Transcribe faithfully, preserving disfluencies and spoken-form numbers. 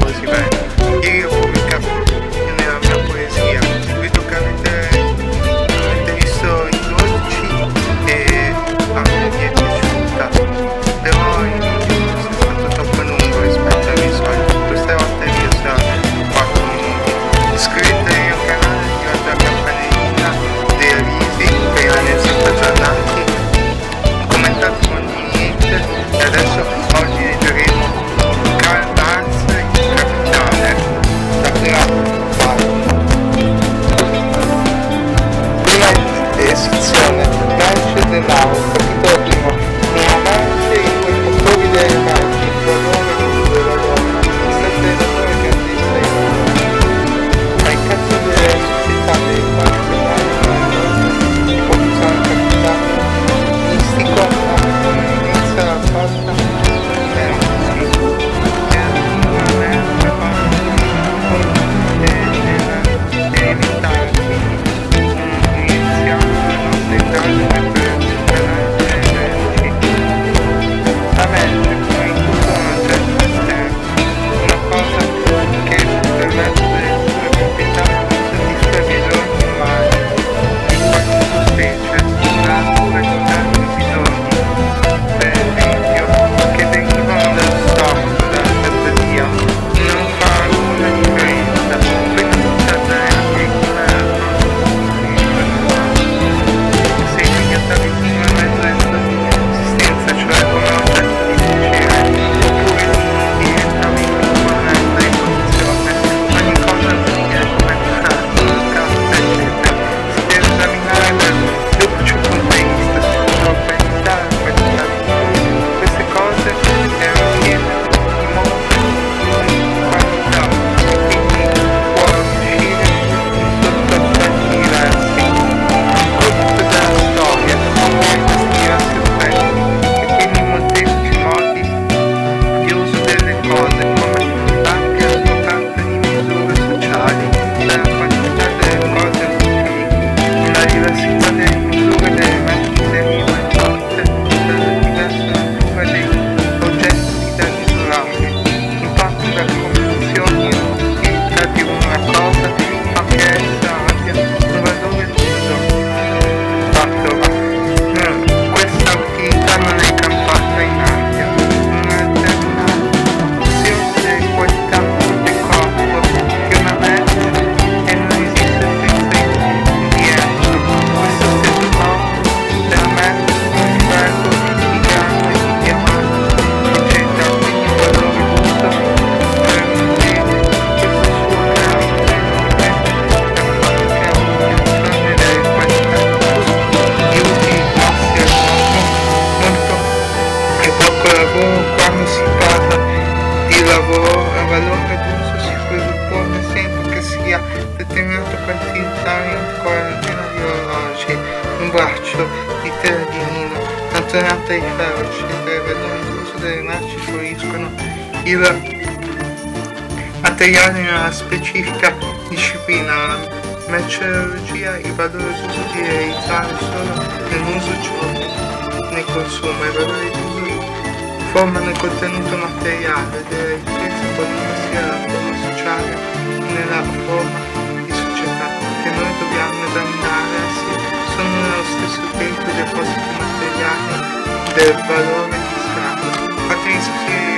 come si vede. Ieri ho pubblicato nella mia poesia, vedo che avete, avete visto i dodici e a me mi è piaciuta, però il video è stato troppo lungo rispetto ai miei soliti. Questa volta il video sarà quattro minuti. Iscrivetevi al mio canale, attivate la campanellina dei avvisi per rimanere sempre aggiornati, commentate, condividete. E adesso oggi leggeremo Marx, capitale. La prima parte. Prima esizione, Marx denaro, capitolo primo. Una merce in cui fattori delle merci, il valore delle valore, sette valore che esiste ai cazzo delle società dei quali si possono capitale mistico, inizia la pasta quando si parla di lavoro. Il valore d'uso si presuppone sempre che sia determinato quantitativamente con la catena di orologi, un braccio di tela di lino, una tonata di ferro, eccetera. Il valore d'uso delle merci fluiscono il materiale nella specifica disciplina. La merceologia, il valore d'uso di realizzare solo nell'uso ciò ne consuma. Il valore d'uso formano il contenuto materiale della ricchezza, qualunque sia la forma sociale nella forma di società che noi dobbiamo esaminare, sono nello stesso tempo i depositi materiali del valore fiscale. Fate iscrivere